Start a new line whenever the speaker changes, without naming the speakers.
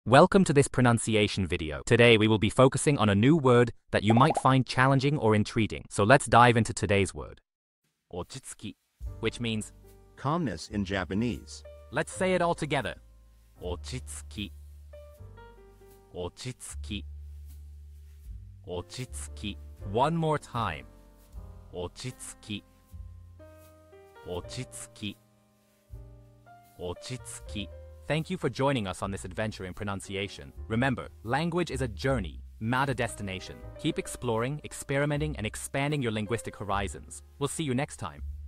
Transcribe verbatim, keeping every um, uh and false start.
Welcome to this pronunciation video. Today we will be focusing on a new word that you might find challenging or intriguing. So let's dive into today's word. Ochitsuki, which means
calmness in Japanese.
Let's say it all together. Ochitsuki. Ochitsuki. Ochitsuki. One more time. Ochitsuki. Ochitsuki. Ochitsuki. Thank you for joining us on this adventure in pronunciation. Remember, language is a journey, not a destination. Keep exploring, experimenting, and expanding your linguistic horizons. We'll see you next time.